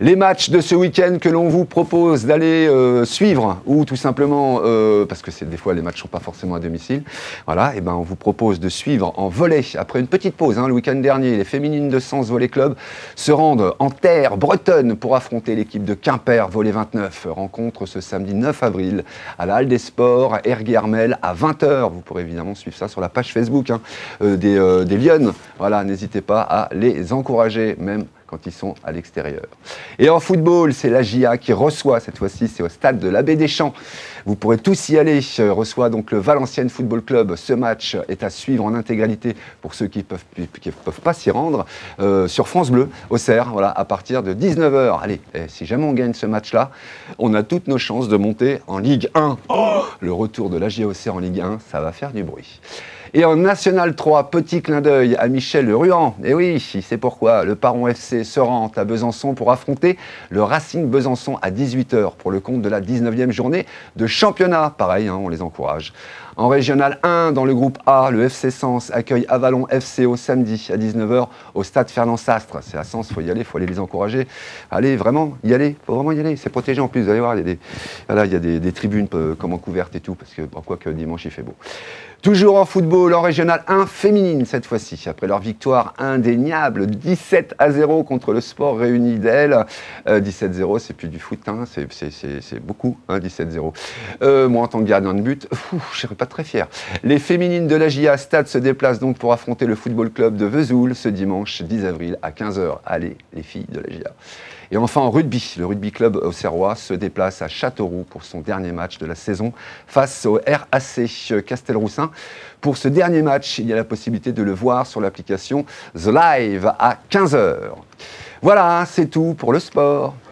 Les matchs de ce week-end que l'on vous propose d'aller suivre, ou tout simplement, parce que des fois les matchs ne sont pas forcément à domicile, voilà, et ben on vous propose de suivre en volley, après une petite pause, le week-end dernier, les féminines de Sens Volley Club se rendent en terre bretonne pour affronter l'équipe de Quimper Volley 29. Rencontre ce samedi 9 avril à la Halle des Sports, Erguermel, à 20 h. Vous pourrez évidemment suivre ça sur la page Facebook des Lyonnes. Voilà, n'hésitez pas à les encourager, même quand ils sont à l'extérieur. Et en football, c'est la JA qui reçoit, cette fois-ci, c'est au stade de l'Abbé des Champs. Vous pourrez tous y aller, reçoit donc le Valenciennes Football Club. Ce match est à suivre en intégralité pour ceux qui ne peuvent pas s'y rendre, sur France Bleu, au Cerf, voilà, à partir de 19 h. Allez, si jamais on gagne ce match-là, on a toutes nos chances de monter en Ligue 1. Oh, le retour de la JA au Cerf en Ligue 1, ça va faire du bruit. Et en National 3, petit clin d'œil à Michel Ruan. Et oui, il sait pourquoi. Le Paron FC se rend à Besançon pour affronter le Racing Besançon à 18 h pour le compte de la 19e journée de championnat. Pareil, on les encourage. En Régional 1, dans le groupe A, le FC Sens accueille Avalon FC au samedi à 19 h au stade Fernand Sastre. C'est à Sens, il faut y aller, il faut aller les encourager. Allez, vraiment, y aller, il faut vraiment y aller. C'est protégé en plus, vous allez voir, il y a des tribunes comme en couverte et tout, parce que quoi que dimanche il fait beau. Toujours en football, en Régional 1 féminine cette fois-ci, après leur victoire indéniable 17 à 0 contre le Sport Réuni d'Elle. 17-0, c'est plus du foot, c'est beaucoup, 17-0. Moi, en tant que gardien de but, je ne serais pas très fier. Les féminines de la JA Stade se déplacent donc pour affronter le Football Club de Vesoul ce dimanche 10 avril à 15 h. Allez, les filles de la JA. Et enfin en rugby, le rugby club auxerrois se déplace à Châteauroux pour son dernier match de la saison face au RAC Castelroussin. Pour ce dernier match, il y a la possibilité de le voir sur l'application The Live à 15 h. Voilà, c'est tout pour le sport.